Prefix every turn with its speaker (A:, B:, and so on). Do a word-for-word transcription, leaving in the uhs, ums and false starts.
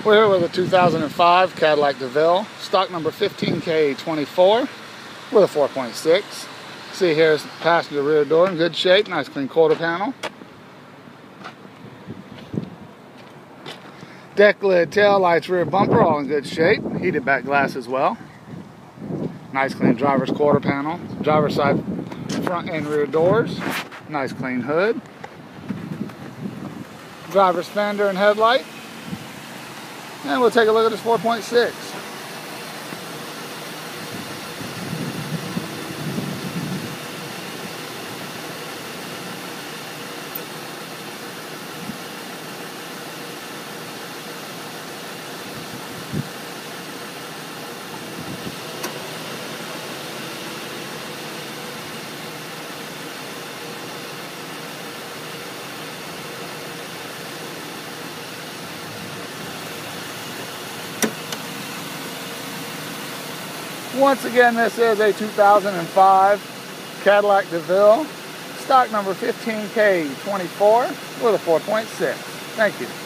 A: We're here with a two thousand five Cadillac Deville, stock number fifteen K twenty-four with a four point six. See here's the passenger rear door in good shape, nice clean quarter panel. Deck lid, tail lights, rear bumper all in good shape. Heated back glass as well. Nice clean driver's quarter panel. Driver's side front and rear doors. Nice clean hood. Driver's fender and headlight. And we'll take a look at this four point six. Once again, this is a two thousand five Cadillac Deville, stock number fifteen K twenty-four with a four point six. Thank you.